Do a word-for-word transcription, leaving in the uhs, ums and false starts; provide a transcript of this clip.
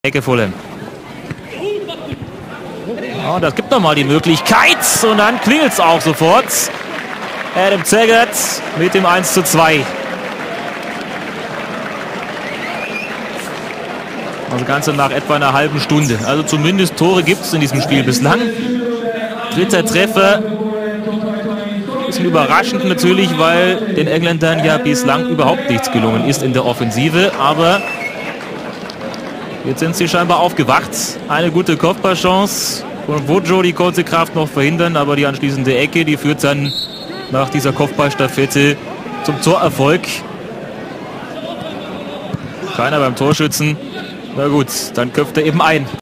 Ecke Fulham. Ja, das gibt nochmal die Möglichkeit und dann klingelt es auch sofort. Adam Taggart mit dem eins zu zwei. Das Ganze nach etwa einer halben Stunde. Also zumindest Tore gibt es in diesem Spiel bislang. Dritter Treffer. Bisschen überraschend natürlich, weil den Engländern ja bislang überhaupt nichts gelungen ist in der Offensive. Aber jetzt sind sie scheinbar aufgewacht. Eine gute Kopfballchance von Wojo, die konnte Kraft noch verhindern, aber die anschließende Ecke, die führt dann nach dieser Kopfballstaffette zum Torerfolg. Keiner beim Torschützen. Na gut, dann köpft er eben ein.